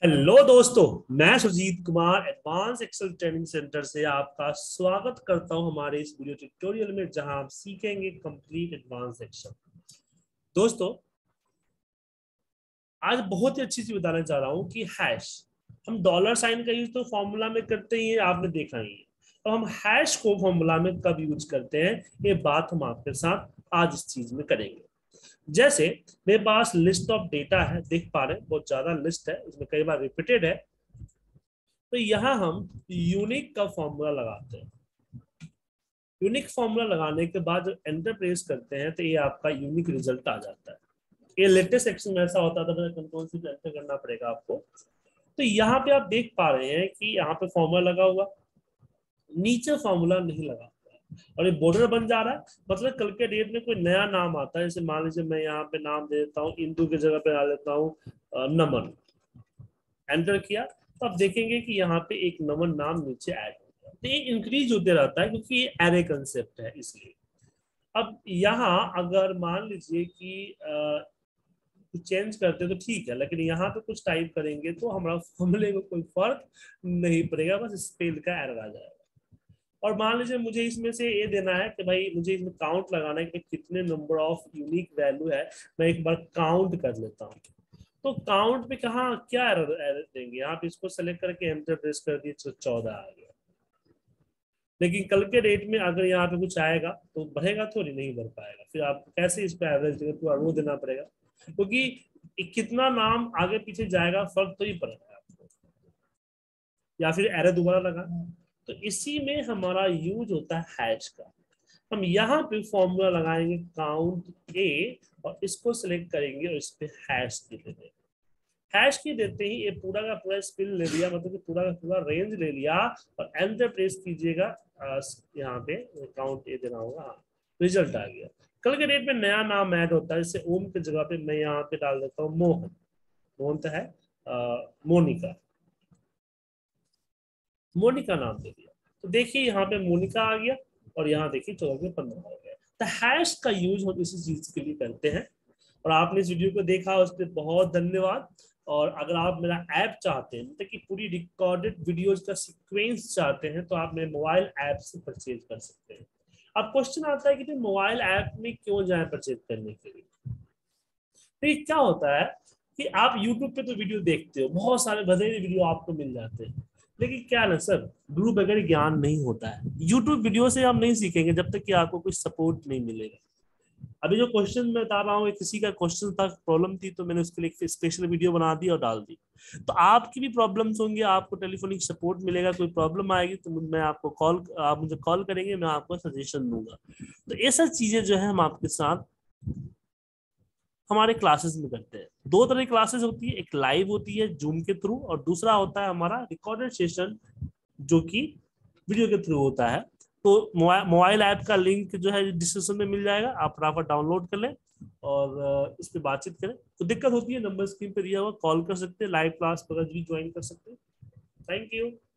Hello दोस्तों, मैं Sujeet Kumar advance Excel training centre से आपका स्वागत करता हूं हमारे इस वीडियो ट्यूटोरियल में, जहां आप सीखेंगे कंप्लीट एडवांस एक्सेल। दोस्तों, आज बहुत ही अच्छी चीज बताने जा रहा हूं कि हैश, हम डॉलर साइन का यूज तो फॉर्मूला में करते ही हैं, आपने देखा ही है। तो हम हैश को फॉर्मूला में कब यूज करते हैं, ये बात हम आपके साथ आज इस चीज में करेंगे। जैसे मेरे पास लिस्ट ऑफ डेटा है, देख पा रहे हैं बहुत ज्यादा लिस्ट है, इसमें कई बार रिपीटेड है। तो यहाँ हम यूनिक का फॉर्मूला लगाते हैं। यूनिक फॉर्मूला लगाने के बाद जब एंटर प्रेस करते हैं तो ये आपका यूनिक रिजल्ट आ जाता है। ये लेटेस्ट सेक्शन में ऐसा होता था, कंट्रोल से एंटर करना पड़ेगा आपको। तो यहाँ पे आप देख पा रहे हैं कि यहाँ पे फॉर्मूला लगा हुआ, नीचे फॉर्मूला नहीं लगा हुआ है और ये बॉर्डर बन जा रहा है। मतलब कल के डेट में कोई नया नाम आता है, जैसे मान लीजिए मैं यहाँ पे नाम दे देता हूँ, इंदू की जगह पे डाल देता हूँ नमन। एंटर किया तो आप देखेंगे कि यहाँ पे एक नमन नाम नीचे ऐड हो गया। तो ये इंक्रीज होते रहता है क्योंकि ये एरे कंसेप्ट है, इसलिए। अब यहाँ अगर मान लीजिए कि चेंज करते तो ठीक है, लेकिन यहाँ पे कुछ टाइप करेंगे तो हमारा फॉर्मूले में कोई फर्क नहीं पड़ेगा, बस स्पेल का एरर आ जाएगा। और मान लीजिए मुझे इसमें से ये देना है कि भाई मुझे इसमें काउंट लगाना है कि कितने नंबर ऑफ यूनिक वैल्यू है। मैं एक बार काउंट कर लेता हूँ। तो काउंट पे कहाँ क्या एरर देंगे, आप इसको सेलेक्ट करके एंटर प्रेस कर दिए तो 14 आ गया। लेकिन कल के डेट में अगर यहाँ पे कुछ आएगा तो बढ़ेगा, थोड़ी नहीं बढ़ पाएगा। फिर आप कैसे इस पे एवरेज देंगे, पूरा रो देना पड़ेगा, क्योंकि कितना नाम आगे पीछे जाएगा फर्क तो ही पड़ेगा आपको, या फिर एरर दोबारा लगा। तो इसी में हमारा यूज होता है हैश का। हम यहाँ पे फॉर्मूला लगाएंगे काउंट ए, और इसको सिलेक्ट करेंगे और इस पे हैश दे देंगे। हैश की देते ही ये पूरा का पूरा स्पिल ले लिया, मतलब कि पूरा का पूरा रेंज ले लिया। और एंटर प्रेस कीजिएगा, यहाँ पे काउंट ए देना होगा। हाँ, रिजल्ट आ गया। कल के डेट में नया नाम ऐड होता है, जैसे ओम की जगह पे मैं यहाँ पे डाल देता हूँ मोहन। मोहन तो है, मोनिका। मोनिका नाम दे दिया तो देखिए यहाँ पे मोनिका आ गया, और यहाँ देखिए 14 में 15 हो गया। तो हैश का यूज हम इसी चीज के लिए करते हैं। और आपने इस वीडियो को देखा, उसके बहुत धन्यवाद। और अगर आप मेरा ऐप चाहते हैं, मतलब कि पूरी रिकॉर्डेड वीडियोस का सीक्वेंस चाहते हैं, तो आप मेरे मोबाइल ऐप से परचेज कर सकते हैं। अब क्वेश्चन आता है कि मोबाइल ऐप में क्यों जाए परचेज करने के लिए। तो ये क्या होता है कि आप YouTube पे तो वीडियो देखते हो, बहुत सारे बधेरे वीडियो आपको मिल जाते हैं। लेकिन क्या ना सर, गुरु बगैर ज्ञान नहीं होता है। YouTube वीडियो से हम नहीं सीखेंगे जब तक कि आपको कोई सपोर्ट नहीं मिलेगा। अभी जो क्वेश्चन मैं बता रहा हूँ, किसी का क्वेश्चन था, प्रॉब्लम थी, तो मैंने उसके लिए स्पेशल वीडियो बना दी और डाल दी। तो आपकी भी प्रॉब्लम्स होंगी, आपको टेलीफोनिक सपोर्ट मिलेगा, कोई प्रॉब्लम आएगी तो मैं आपको कॉल, आप मुझे कॉल करेंगे, मैं आपको सजेशन दूंगा। तो ये सब चीजें जो है हम आपके साथ हमारे क्लासेस में करते हैं। दो तरह की क्लासेस होती है, एक लाइव होती है जूम के थ्रू, और दूसरा होता है हमारा रिकॉर्डेड सेशन, जो कि वीडियो के थ्रू होता है। तो मोबाइल ऐप का लिंक जो है डिस्क्रिप्शन में मिल जाएगा, आप फटाफट डाउनलोड कर लें और इस पे बातचीत करें। तो दिक्कत होती है, नंबर स्क्रीन पे दिया हुआ, कॉल कर सकते हैं, लाइव क्लास वगैरह भी ज्वाइन कर सकते हैं। Thank you.